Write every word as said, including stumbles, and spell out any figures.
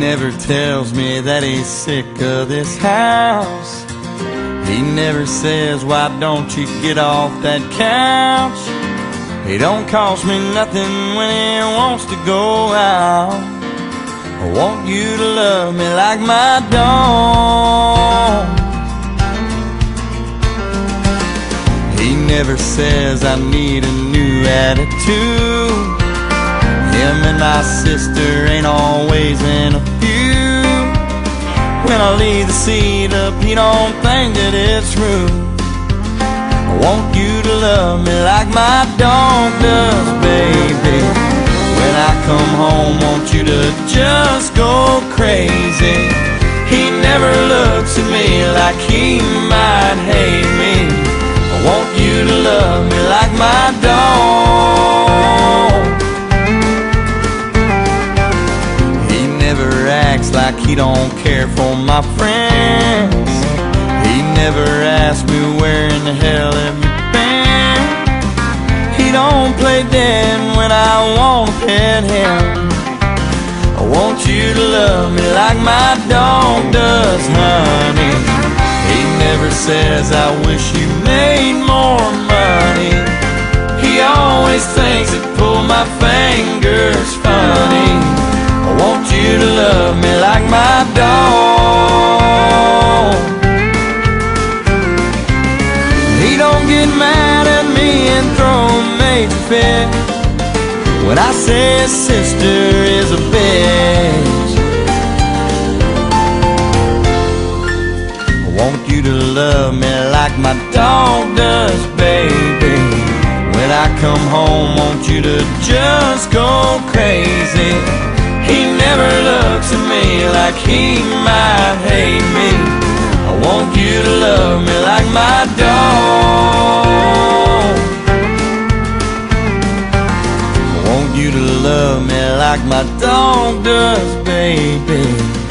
never tells me that he's sick of this house. He never says, why don't you get off that couch? He don't cost me nothing when he wants to go out. I want you to love me like my dog. He never says I need a new attitude. Him and my sister ain't always in a feud. When I leave the seat up, he don't think that it's rude. I want you to love me like my dog does, baby. When I come home, want you to just go crazy. He never looks at me like he might hate me. I want you to love me like my dog. He never acts like he don't care for my friends. He never asks me where in the hell have you been. He don't play dead when I want to pet him. I want you to love me like my dog does, honey. He never says I wish you made more money. He always thinks it pull my fingers funny. I want you to love me like my dog. He don't get mad at me and throw a major fit when I say his sister is a bitch. I want you to love me like my dog does, baby. When I come home, want you to just go crazy. He never looks at me like he might hate me. I want you to love me like my dog. I want you to love me like my dog does, baby.